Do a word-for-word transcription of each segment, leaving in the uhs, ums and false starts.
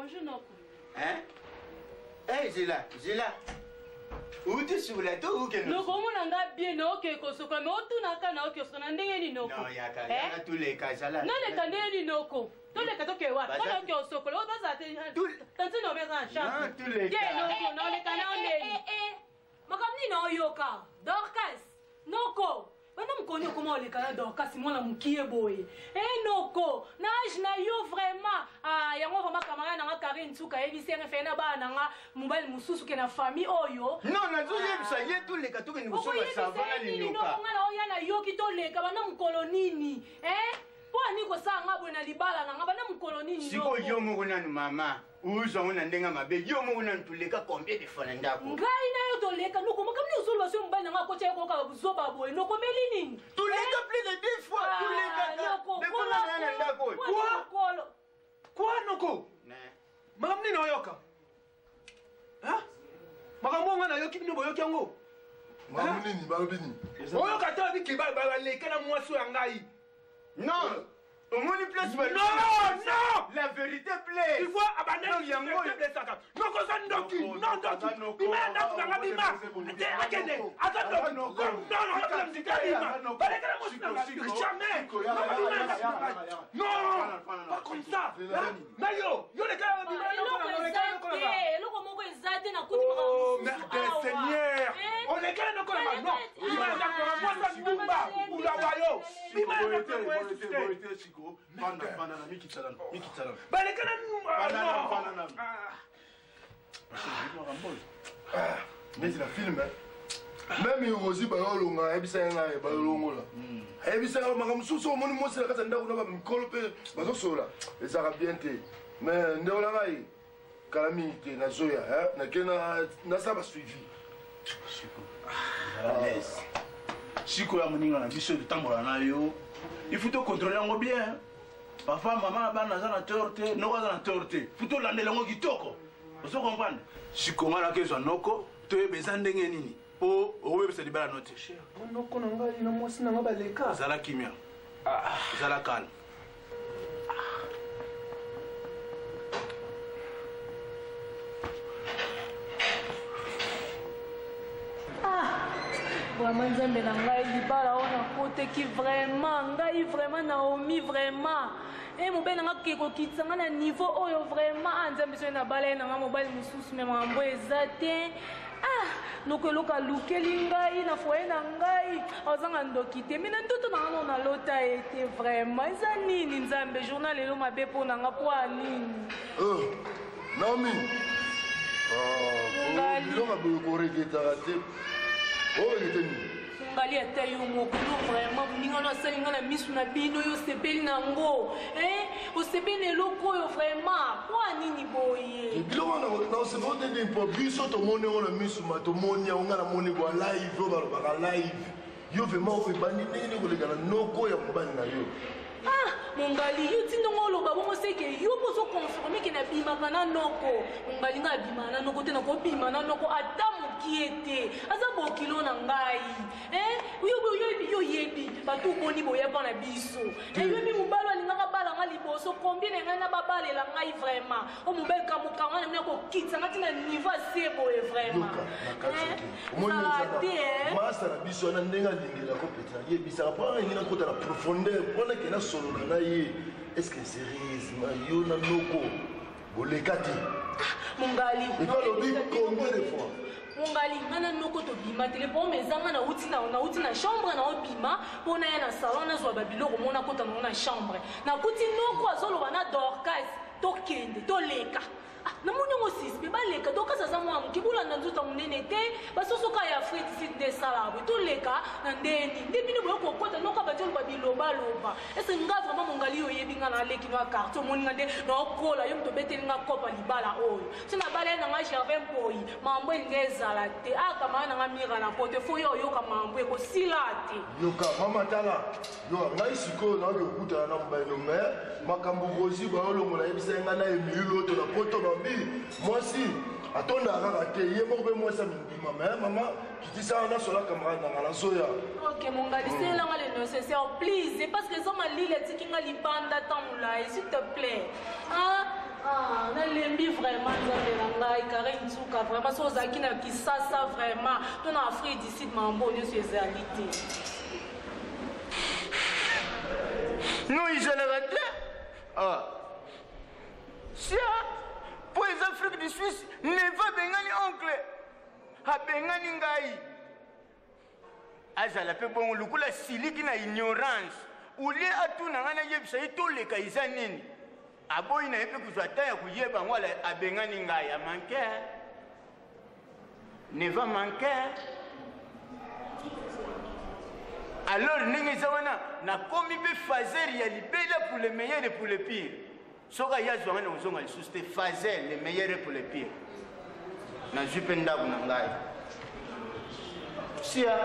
Bonjour Noko. Hein? Eh, Zila, Zila. Où tu sur la tour ou que nous? Noko, mon anga bien ok kosoko, mais otu naka na ok kosoko ndenge ni Noko. Non, yaka, yaka tous les cas là. Non, les kandé ni Noko. Tous les cas toke wa. Mon ok kosoko, l'autre ça te. Tanti no beza en charge. Non, tous les cas. Bien Noko, non les canaux ndé. Eh eh. Makamni no yoka. Dorcas. Noko. Bana mkonyo comment les canaux Dorcas moi la mukie boy. Eh Noko, na age na yo vraiment. Ah, yango vraiment camarade na Karine Tsuka ebisi nga fena ba na nga mobile mususu ke na famille oyo. Non, na zo yebisa ye tous les cas toke ni kusoma savana ni yoka. Non, ngala oya na yo kitoleka bana mkolonini. Eh? Po ani ko sanga bwana libala na nga bana mkolonini. Siko yo mo na mama. Uzo ngona ndenga mabe yo mo na ntuleka combien de fois ndako. Ngai na yo toleka no ko makamni uzulu basyo mbana nga ko tsheko ka buzoba boy no ko melini. Tuleka plus de deux fois, tuleka. De ko na ndako. Quoi? Quoi Noko? Ne. Makamni na yoka. Hein? Makambo nga na yoki bino boyoki yango. Makamni ni balobini. Oyoka ta biki ba ba leka na mwaso ya ngai. Non. Au moins une place. Non, non. La vérité plaît. Il faut abandonner le yango de ça. Non ko ça ndoki, non ndoki. Bima ndaku nga bima. Ate akende. Ata ndoki. Non non, non, non, bima. Bale kala mo sina. Jamais. Non. Pas comme ça. Nayo, yo le kala bima non ko le kala ko la. Loko moko ezate na kuti maka. Oh, merde Seigneur. On le kala ko la. Non. Bima ndaku nga mo sa bumba. Ula wayo. Bima ndaku ko Chico, banana, banana, Miki Tsalan, Miki Tsalan. Banana, banana, banana. Mais c'est la film, même Rosie Bayolonga, Ebisanga, Bayolonga. Ebisanga, Makamuso, mon mot, c'est la Casanda, on va me coloper, Bazosola, les Arabiens. Mais Néolangaï, Calamité, Nazoya, Nakena, Nasaba suivi. Chico, Chico, la moninga, la mission de Tambola, il faut te contrôler bien. Papa, maman, bana za na torte, no za na torte. Futo la ndelango kitoko. Oso comprendre? Chikonga la kezo noko, to e bezande ngenini. Po owe besa libala note. Noko na ngai na mwasi na ngabaleka. Zala kimia. Ah, zala calme. Vraiment nzambe na ngai libala ona kote ki vraiment ngai vraiment Naomi vraiment eh mobile nga keko kitanga na niveau oyo vraiment nzambe so na bala na nga mobile mususu me mambo ezate ah noko loka lukeli ngai na foye na ngai ozanga ndoki te mina ndoto na nga na lota ete vraiment eza nini nzambe journal elo mabe po na nga po anini oh Naomi ah bilonga bo regeta te. Oh, il était nu. Ngali ata yo moko vraiment buninga no asalinga na misu na bino yo sepeli nango eh o sepeli eloko yo vraiment kwa nini boye bilonga na na se vote de po biso to mone ona misu ma to monia nga na mone bo live yo ba ba live yo vraiment o bandi nini ko legana noko ya mobani na yo ah mongali yo tindongo loba bongo seke yo poso confirmer ke na bima kana noko mongali nga bima na noko te na ko bima na noko ata mukiete aza bokilo na ngai eh yo yo yo yebi batu boni boya bana biso eh yo mi mubalo alingaka bala nga liboso combien nga na babale la ngai vraiment o mubel ka mukanga na ko kitsa ngati na niveau sebo e vraiment eh omoni masa na biso na ndenga lingela ko peta yebi sa pa ngina ko ta la profondeur pona ke na solo na ye est-ce que sérieusement yo na noko bolekati mongali et pas le big combien de fois mongali ngana noko to bima téléphone mezanga na uti na na uti na chambre na obima pona ya na salon na zwa babiloko mona kota na chambre na kuti noko azolo bana Dorcas to kende to leka na moni ngo sispe baleka Dorcas aza mwa mkibula na nzuta munene te basosoka ya Afrique site de salabu to leka na ndeni ndebino boyo kokota noka bajolo babiloba loba ese nga vraiment mongali yo yebinga na leki no carte moni ngande na okola yo mto beteli nga kopa libala oyo sina bale na nga Gervais Boy mambo ngezala te aka mana nga mira na pote fo yo yo ka mambo eko silate yoka mama tala yo ngai siko na yo kuta na mbaino me makambo gozi ba olongo na yebisa nga na emilo to na poto babi moi si atonda kaka te ye moko pe moi ça me dit maman maman Je dis ça, on a sur la camarade dans la soya. Ok, mon gars, c'est là le nécessaire, please. C'est parce que ça m'a dit les tickets qui banda tamoula, s'il te plaît. Hein? Ah, on a l'embi vraiment, vraiment, ça aux acquis qui ça, ça vraiment. On a Afrique d'ici de mambo, on est sur les réalités. Non, ils ont la tête. Ah. Si, pour les Afriques du Suisse, ne va bengani oncle. Ha bengani ngai. Azala pe bon lukula siliki na ignorance. Uli atu na ngana yebisa itole ka izanini. Aboyi na epe kuzwa taya kuyeba ngwala abengani ngai amanke. Ne va manquer. Alors ningi zawana na komi be fazer ya libela pour le meilleur et pour le pire. Soka yazwa ngana uzonga lisuste fazer le meilleur et pour le pire. Na jupe ndabu na ngai. Sia.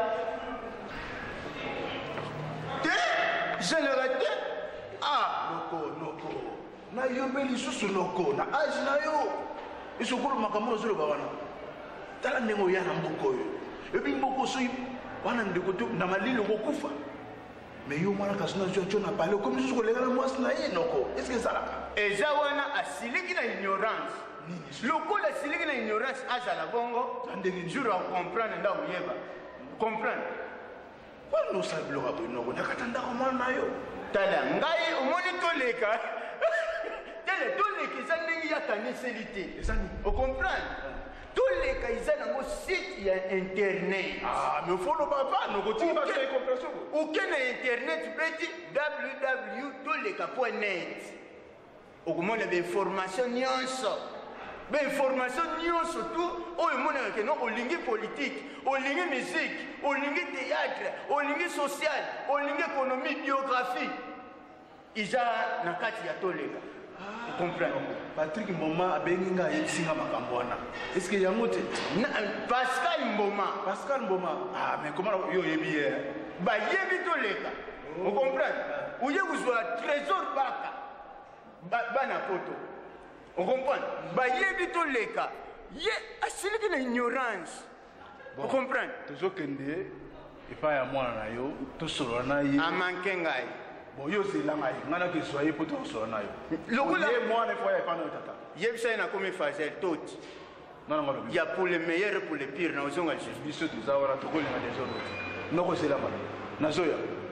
Te, je le rate. Ah, noko noko. Na yombe lisusu noko na age na yo. Isukulu makambo zolo bawana. Tala nengo yana mboko yo. Ebi mboko so wana ndeko to na malilo kokufa. Mais yo mwana kasuna zo cho na parler comme je ko lengala mwasi na ye noko. Est-ce que ça la? Eza wana asiliki na ignorance. Lokola asiliki na ignorance azala bongo. Ndenge jour à comprendre nda uyeba. Comprendre. Kwa no sablo ka bino ko nakatanda ko mwana yo. Tala ngai omoni toleka. Tele toleka za ndenge ya kaniselité. Eza ni. O comprendre? Toleka iza nango site ya internet. Ah, mais faut no papa no ko tinga ba compréhension. Aucun internet beti w w w point toleka point net. Okomona be information nyonso. Be information nyonso tout oyo mona ke no olingi politique, olingi musique, olingi théâtre, olingi social, olingi économie, biographie. Iza na kati ya toleka. Vous comprenez? Patrick Mboma abengi nga yesinga makambo wana. Est-ce que yango te? Pascal Mboma. Pascal Mboma. Ah, mais comment yo yebi ye? Ba yebi toleka. Vous comprenez? Ou ye vous trésor baka. Ba bana poto. Vous comprenez? Ba yebi toleka. Ye asiliki na ignorance. Vous comprenez? Toujours kende et pas ya mwana na yo, to solo na ye. Amanke ngai. Bon yo c'est là ngai. Ngana ke soye poto solo na yo. Lokola ye mwana fois ya pana tata. Yebisa na komi fazer tout. Non non. Il y a pour le meilleur et pour le pire na ozonga juste. Biso tuzawara to ko linga des autres. Noko c'est là bana. Na zoya.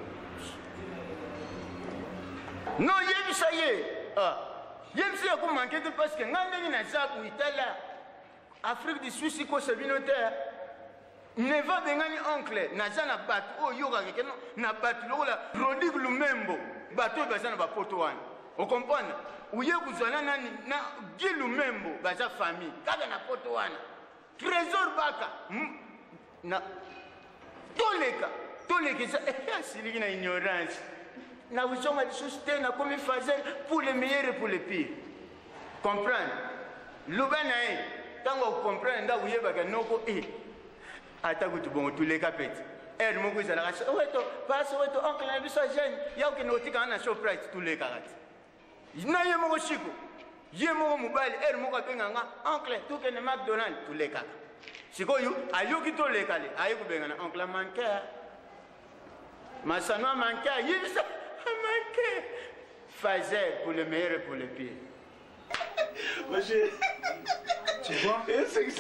Non yebisa ye. Ah. Yebisa ya ko manquer que parce que ngandeni na zabu itala. Afrique du Suisse ko sabinotaire. Ne va bengani oncle naza na bato oyo yoka kekeno na bato lokola Rodrigue Lumembo bato oyo baza na bapoto wana okomprendre uye kuzwana nani na Guy Lumembo baza famille kaka na poto wana Trésor Baka na toleka toleka eza asiliki na ignorance na uzonga lisusu te na komi fazer pour le meilleur et pour le pire comprendre loba na ye ntango okomprendre nda uyebaka noko e ata kutu bongo tuleka peti ere moko ezalaka oweto pasi oweto oncle na biso jeune yaokende kotikana na shoprite tuleka kati na ye moko siko ye moko mobali ere moko abenganga oncle tukende macdonald tulekaka sikoyo ayoki toleka le aye kobenga na oncle amanke masano amanke ayebisa amanke fazer pour le meilleur et pour le pire. Monsieur, tu vois? C'est que ça.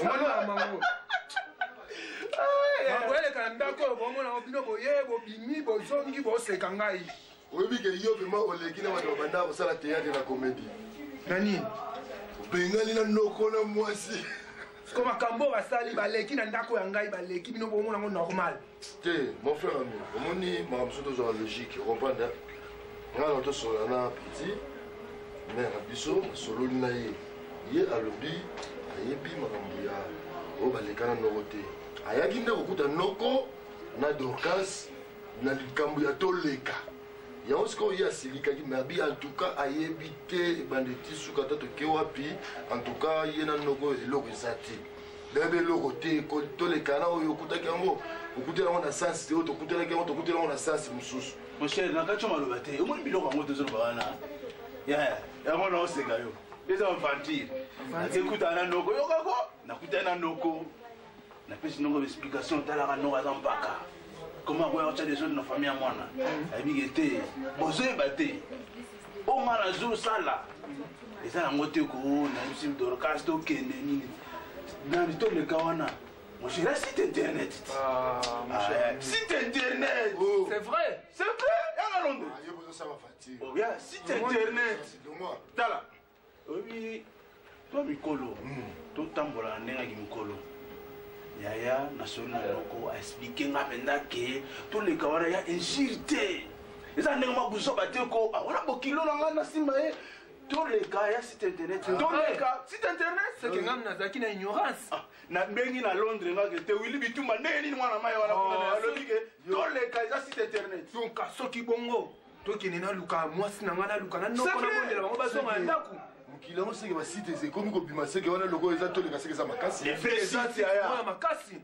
Makwele kandako bomona obino boye bobimi bozongi boseka ngai. Oyebi ke yo vraiment oleki na bato banda kosala théâtre na comédie. Nani? Bengali na noko na mwasi. Comme makambo basali baleki na ndako ya ngai baleki bino bomona ngo normal. Te, mon frère ami, omoni makambo so tozwa logique, comprendre? Nga na tosola na petit, mais na biso sololi na ye. Ye alobi ayebi makambo ya oyo baleka na noko te. Ayaki nde kokuta noko na Dorcas na likambo ya toleka yango sikoyo ye asilikaki me abi en tout cas ayebi te ebande ti suka ata toke wapi en tout cas ye na noko eloko eza te bebe eloko te toleka na oyo okutaki yango okutela yango na sansi te oyo tokutelaki yango tokutela yango na sansi mosusu mosher nakati yo maloba te omoni biloko yango tozoloba wana ya yango na oseka yo eza bavantire nakekutana na noko yokako nakutana na noko napesi ndongo explication talaka ndongo aza mpaka comment akoya kotya des autres na famille ya mwana ayebike te bozoyeba te onga nazosala eza yango te ko nayebisi dorcas tokende nini na bitoleka wana mon cher, site internet. Ah, mon cher. Site internet. Oh. C'est vrai. C'est vrai. Il y a Londres. Ah, il y a besoin de ça va fatiguer. Oh, yeah, site internet. C'est moi. Tala. Oui, toi Mikolo. Toi tambola nenga ki Mikolo. Yaya national loko a expliqué nga penda ke tous les kawara ya injurité. Eza nenga mabuso bateko. Ah, wala bokilo na nga na simba e. Tous les cas, il y a site internet. Tous les cas, site internet. C'est que nous avons une ignorance. Na bengi na Londres nga ke te wili bituma neni mwana mai wana kuna alobi ke tous les cas, il y a site internet. Donc soki bongo to kinena luka mwasi na ngana luka na noko na bondela bango bazonga ndaku. Mokila ngo seke ba site ze komi ko bima seke wana logo eza to leka seke za makasi. Les vrais sites ya. Wana makasi.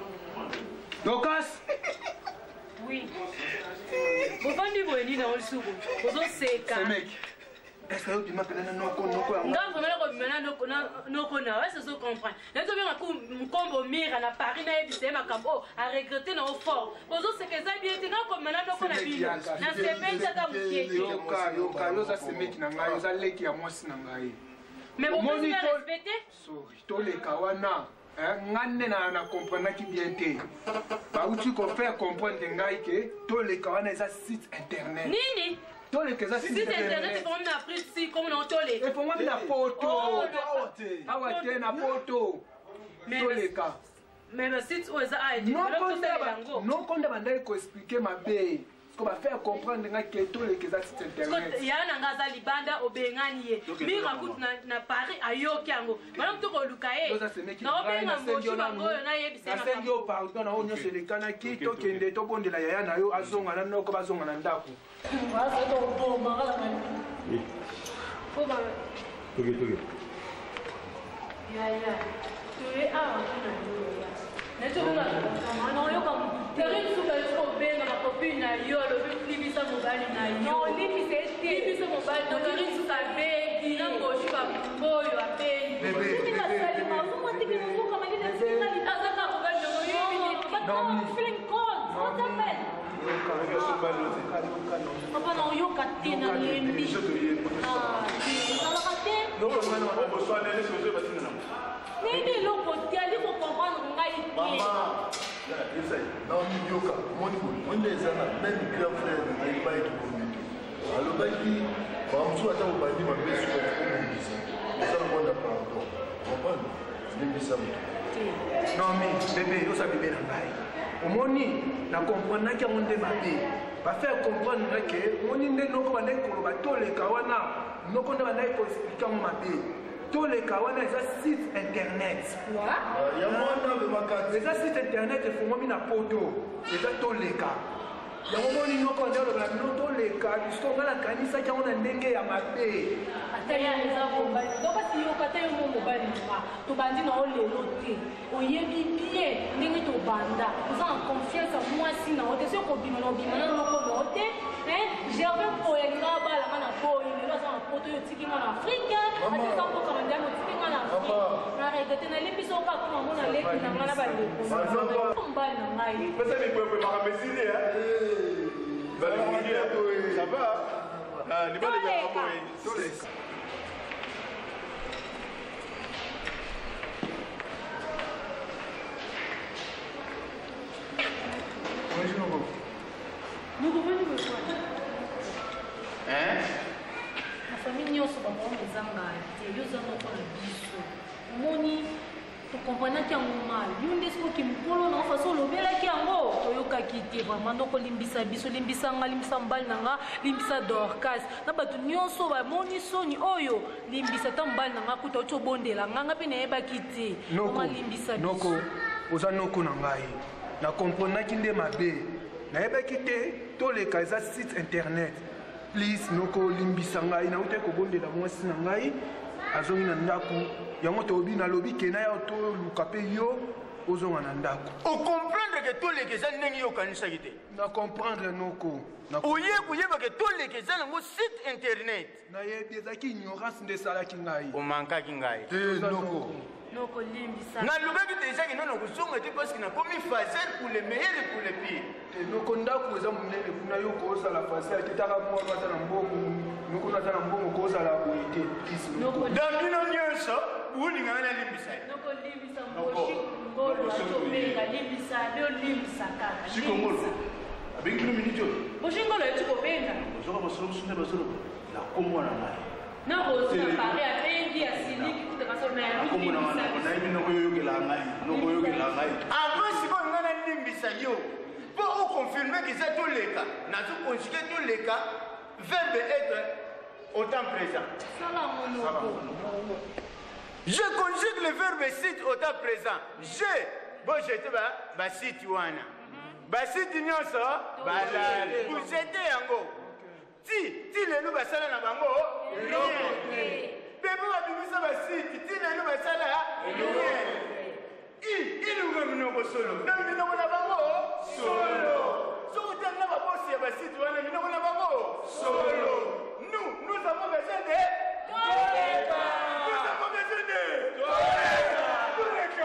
Dokas. Oui. Bofandi boyendi na olusuku. Bozoseka. Ce mec. Est-ce que tu m'appelles un noko noko ya? Nga vraiment ko bimana noko na noko na ouais, c'est ça comprendre. Na to bien ko mkombo mira na Paris na ebise makambo a regretter na au fort. Bozoseka za bien te nga ko bimana noko na bino. Na sepenta ka mukieki. Yoka yoka yo za ce mec na ngai za leki ya mwasi na ngai. Mais bon pouvez respecter? Sorry, to le kawana. Ngane na na comprendre ki bien te. Ba uti ko faire comprendre ngai ke to le kawana za site internet. Nini? Tous les cas, si internet, il faut même appris si comme on tole. Il faut même la photo. Ah ouais, na photo. Tous les cas. Mais le site où ça a été. Non, non, quand on va expliquer ma baie. Ce qu'on va faire comprendre que tous les cas c'est internet. Il y a un angaza libanda obengani. Mi raconte na Paris ayoki yango. Madame to ko lukae. Na obenga moshi bango na yebisa na. Asengi o pardon na onyo selekana ki to kende to bondela yaya na yo azonga na noko bazonga na ndako. Vas-y, donc, bon, Mara, oui. Faut pas. Ok, ok. Ya, ya. Tu es à mais tu vois, non, yo comme, tu es tout le temps bien dans ma copine, yo, le plus ça mobile na yo. Non, lui c'est lui c'est mobile, donc tu es tout à fait, il a gauche pas pour yo à peine. Bébé, bébé. Papa non yo katé na lembi. Ah, ça la katé. Non, non, non, on reçoit les choses parce que non. Nini lo côté ali ko comprendre ngai. Maman. Non, Yoka, mon mon les ana même grand frère na ngai ba etu komito. Alors baki, ba mtu ata ubandi mabesu ko komisa. Ça on a pardon. Comprendre? Nimbisa mtu. Non mais bébé, yo sa bébé na ngai. Omoni na comprendre que on débatté. Va faire comprendre que on inde noko bande ko ba toleka wana noko nda bande ko expliquer ma bé. Toleka wana eza site internet. Quoi? Ya mwana be makati. Eza site internet e fongomi na poto. Eza toleka. Ya omoni noko nda lo ba no toleka, biso ngala kanisa kya ona ndenge ya mabe. ataya eza mobali donc kasi yo kata yo mobali ma tobandi na olelo te oyebi bien ndenge tobanda oza en confiance ya mwasi na yo te soki kobima na obima na loko na yo te gervais poyelinga balanga na boyi lelo aza na poto yo otiki nga na afrike ate eza mboka mandiami otiki nga na afrike na regrete nalembi so kaka koma mona leki na nga na baleko mobali na ngai Ça va? Ah, les balles de Nous revenons le soir. Hein? Ma famille nyonso bango ezanga te yo zanga ko na biso. Moni to comprendre que yango mal. Yo nde soki mukolo na façon lobelaki yango toyokaki te vraiment ndoko limbisa biso limbisa nga limbisa mbali nanga limbisa dorcas na bato nyonso bamoni soni oyo limbisa ta mbali nanga kuta oti obondela nganga mpe nayebaki te oma limbisa biso noko oza noko na ngai na comprendaki nde mabe nayebaki te toleka eza site internet please noko limbisa ngai nauti kobondela mwasi na ngai azongi na ndako yango tobi nalobi kena ya toluka mpe yo ozonga na ndako ocomprendre ke toleka eza ndenge yo okanisaki te na comprendre noko oye koyeba ke toleka eza nango site internet nayebi ezalaki ignorance nde esalaki ngai omankaki ngai te noko nalobaki déjà ke nano kozonga te parce que nakomi facile pour le meilleur et pour le pire noko ndako eza monene kuna yo kozala facile te taka mwana aza na mbongo noko aza na mbongo kozala boye te dans bino nyonso bolinganga nalimbisa ye sikongolo abengi bino miniti oyo boshingolo yetu kobenga ozoka basolo mosunde basoloba nakomona ngai nakozapare abengi asiliki nayebi nokoyoyokela ngai nokoyokela ngai avant sikoyo ngai nalimbisa yo mpo oconfirme keza toleka nazoconjuge toleka verbe être au temps présent je conjugue le verbe site au temps présent je bojete basiti wana basiti nyonso balali bojete yango ti ti lelo basala na bango pepe babimisa basiti ti lelo basala ilunga minoko solo na minoko na bango solo sokotanga babosi ya basiti wana minoko na bango solo nous nous avons besoin de toleka nous avons besoin de toleka toleka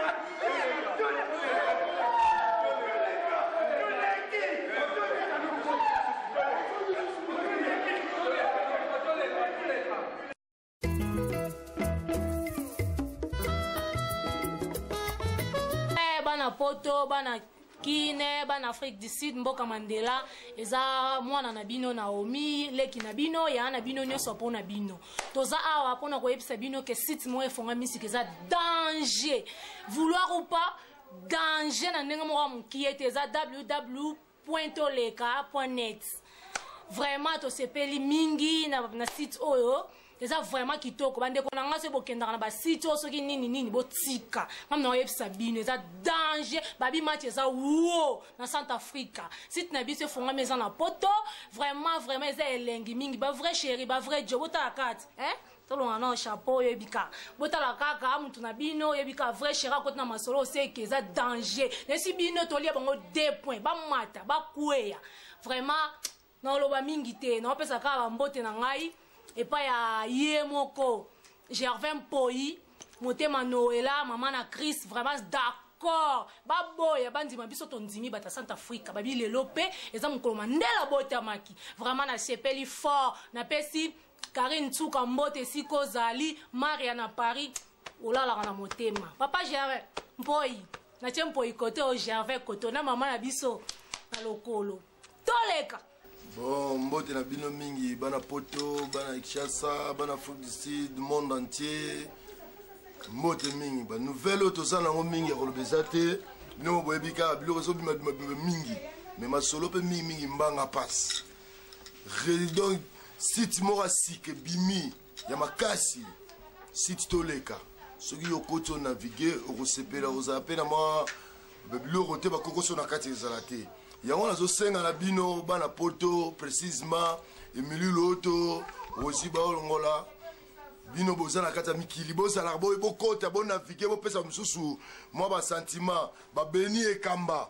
bana poto bana kine bana Afrique du Sud mboka Mandela eza mwana na bino Naomi leki na bino ya na bino nyonso pona bino toza awa pona koyebisa bino ke site mo efonga misiki eza danger vouloir ou pas danger na ndenge moko mokiete eza w w w point toleka point net vraiment to sepeli mingi na, na site oyo eza vraiment kitoko bandeko na nga so bokendaka na basite oyo soki nini nini botika ngam na oyebisa bino eza danger babi match eza wo na Centrafrique site na biso efongami eza na poto vraiment vraiment eza elengi mingi ba vrai chéri ba vrai jo botala kati eh tolonga na chapeau oyebika botala kaka mutu na bino oyebika vrai chéri akoti na masolo oseke eza danger nesi bino tolia bango deux points bamata bakweya vraiment naoloba mingi te naopesa kaka bambote na ngai epa ya ye moko Gervais Mpoi motema Noela mama na Chris vraiment d'accord baboya bandima biso tondimi bata Centrafrique babi lelo pe eza mokolo mandela botamaki vraiment na sepeli fort na pesi Karine Tsuka mbote siko zali Maria na Paris olala na motema papa Gervais Mpoi na tie Mpoi côté au Gervais côté na mama na biso na lokolo toleka. Bon, mbote na bino mingi, bana poto, bana Kinshasa, bana Afrique du Sud, monde entier. Mbote mingi, ba nouvelle auto sana ngo mingi kolobeza te. Bino boyebika bilo so bima mingi. Mais ma solo pe mingi mingi mbanga passe. Donc site mora sike bimi ya makasi. Site toleka. Soki yokoto naviguer okosepela ozapena ma bilo rote ba kokoso na kati ezalate. Yango nazosenga na bino bana poto précisément Emily Loto aussi baolongola bino bozana kata mikili bozala boy bokota bon naviguer bo pesa mususu moi ba sentiment ba beni e kamba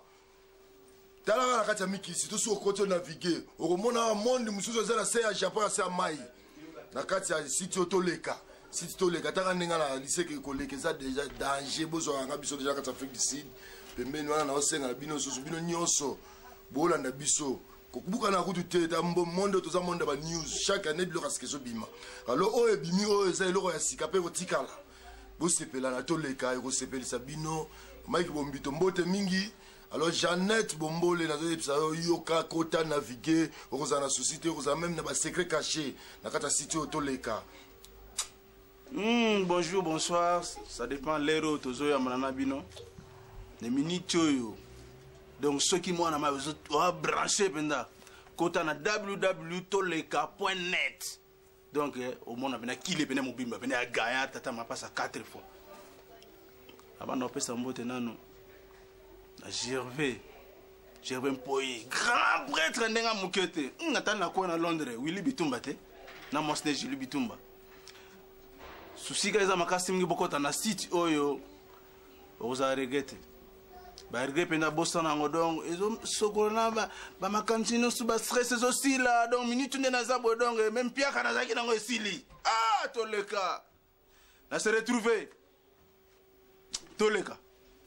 tala kata mikili si to so koto naviguer okomona monde mususu zala se ya Japon se ya mai na kati ya site toleka site toleka taka ninga na lycée ke koleka za déjà danger bozo nga biso déjà kata Afrique du Sud pembeni wana na osenga na bino susu bino nyonso bolanda biso kokubuka na kutu te ta monde toza monde ba news chaque année bilo kaskeso bima alors o ebimi o eza eloko ya sika pe kotikala bo sepela na toleka eko sepelisa bino Mike Bombito mbote mingi alors Jeannette Bombole na zo epsa yoka kota naviguer okoza na société okoza même na ba secret caché na kata site toleka. Hmm, bonjour bonsoir ça dépend l'heure tozo ya manana bino les minutes yo. Donc ceux qui m'ont branché penda kota na w w w point toleka point net. Donc au monde a qui les pena mobimba pena gagner tata ma passe à quatre fois. Avant on peut s'emboter nano. Na Gervais Gervais Mpoi grand prêtre ndenga mukete. Ngata na ko na Londres Willy Bitumba te. Na mosne Willy Bitumba. Souci ka eza makasi mingi bokota na site oyo oza regete. Ba regret penda bossa nango donc ezo sokolona ba ba makantino su ba stress ezo sila donc minute nde na zabo donc même pia kana zaki nango esili ah toleka na se retrouver Toleka.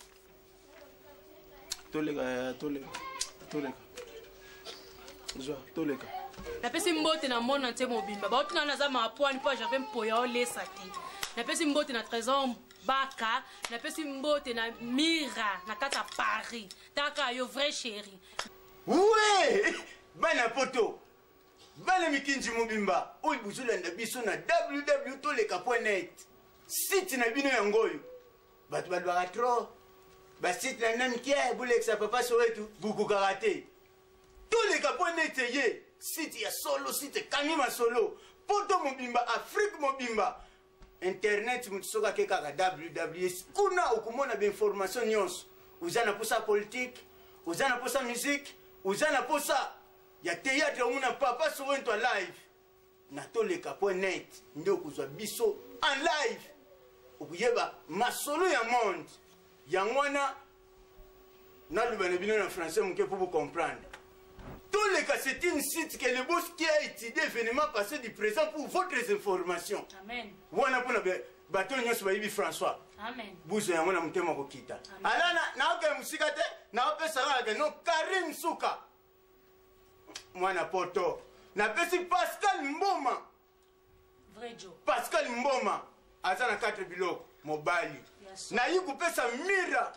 Toleka, toleka, toleka. Zwa, toleka. napesi mbote na mona ntie mobimba baotina naza mapwani mpo jardin mpoya olesa te napesi mbote na trésor baka napesi mbote na mira na kati ya paris taka yo vrai chéri we bana poto bana mikinji mobimba oyo bozolanda biso na www toleka point net site na bino yango oyo bato balobaka tro basite na nani kie bolekisa papa sowetu bukukaka te toleka point net ye site ya solo site kanima solo poto mobimba afrique mobimba internet mutu soki ake kaka www kuna okomona bainformation nyonso oza na posa politique oza na posa musique oza na posa ya théâtre omona papa sowetu live na toleka point net nde okozwa biso en live okuyeba masolo ya monde yango wana naloba na bino na français moke mpo bocomprendre. Toleka, c'est une site que le boss qui a étudié événements passés du présent pour votre information. Amen. Wana pona bato nyonso bayibi François. Amen. Buzo yango na mutema kokita. Alana na oke musika te na opesa wala no Karim Suka. Mwana poto. Na pesi Pascal Mboma. Vrai Joe. Pascal Mboma azana quatre biloko mobali. Yes, na yi kupesa Mira.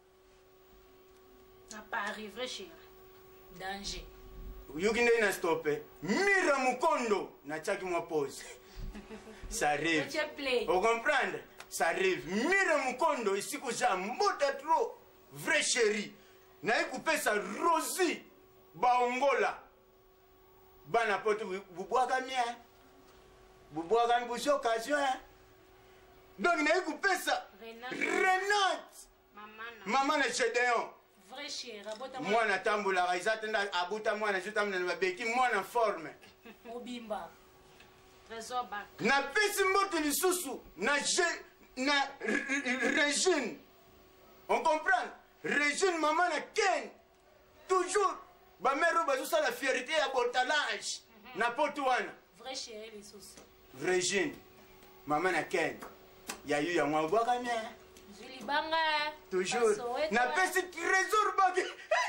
Na Paris vrai chéri. Danger. Yuki nde na stoppe. Mira Mukondo na chaki mwa pause. Ça arrive. Vous comprenez? Ça arrive. Mira Mukondo ici que j'ai mbota trop vrai chéri. Na yi kupesa Rosie Baongola. Bana pote bubwaka mien. Bubwaka mbuzi occasion. Donc na yi kupesa Renate. Maman na Gédéon. Vrai chéri. Mwana tambula raizatenda abuta mwana jutamna na beki mwana forme. Mobimba. Trésor bac. Na pesi mbote lisusu na je na Régine. On comprend? Régine maman na Ken. Toujours ba mère bazusa la fierté ya botalage. Na potu wana. Vrai chéri lisusu. Régine maman na Ken. Ya yu ya mwa bwaka mien. Zulibanga. Toujours. Na pesi trésor bag.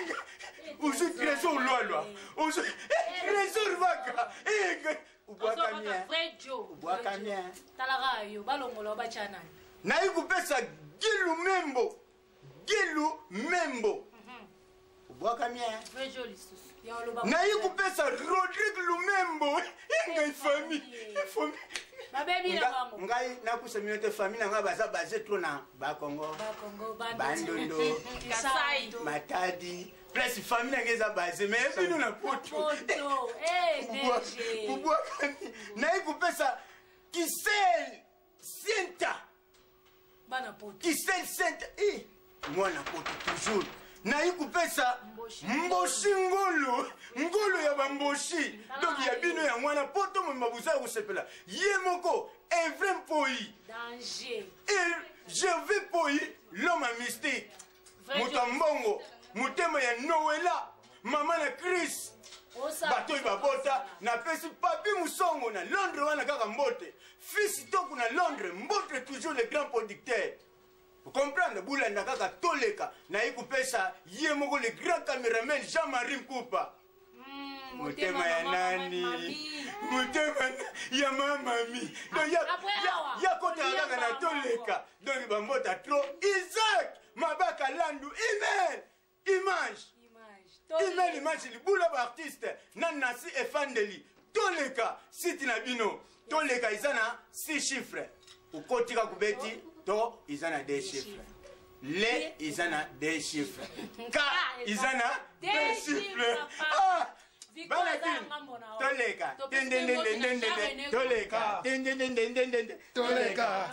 Uzu trésor loi loi. Uzu trésor bag. Ubwaka mien. Vrai Joe. Ubwaka mien. Talara yo balongola bachana. Na yi kupesa Gilu Membo. Gilu Membo. Ubwaka mien. Vrai Joe lisusu. Na yi kupesa Rodrigue Lumembo. Inga famille. Famille. Ma baby na bango. Ngai na kusemiote famille na nga baza basé trop na ba Congo. Ba Congo Bandondo. Kasai. Matadi. Plus famille ngeza basé mais bino na poto. Poto. Eh, neje. Ubwaka na yi kupesa Kisel Senta. Bana poto. Kisel Senta. Eh, mwana poto toujours. Na yi kupesa Mboshi Ngolo. Ngolo ya bamboshi. Donc ya bino ya mwana poto mo buza kusepela. Ye moko Evre Poi. Danger. Et je vais Poi l'homme mystique. Mutambongo, mutema ya Noela, mama na Chris. Bato ibabota na pesi papi musongo na Londres wana kaka mbote. Fils toku na Londres mbote toujours le grand producteur. Vous comprenez? Boula ndakaka toleka na ikupesa ye moko le grand caméraman Jean-Marie Mkupa. Mutema ya nani? Mutema ya mama mi. Donc ya ya kota kaka na toleka. Donc bambota trop Isaac Mabaka Landu email image. Email image li boula ba artiste Nanasi Efandeli toleka site na bino toleka izana six chiffres. Ukotika kubeti to izana des chiffres. Le izana des chiffres. Ka izana des chiffres. Ah! Balatin. Toleka. Toleka. Toleka. Toleka. Toleka.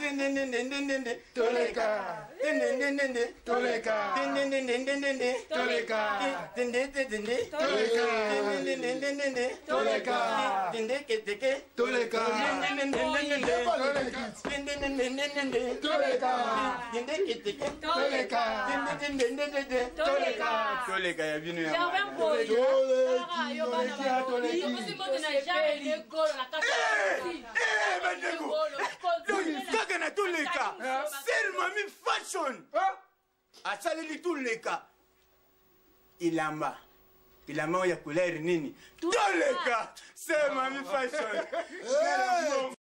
Toleka. Toleka. Toleka ya bino ya mwana. Kaka na toleka. Ser mami fashion. asaleli tuleka ilamba ilamba ya couleur nini toleka sema mi fashion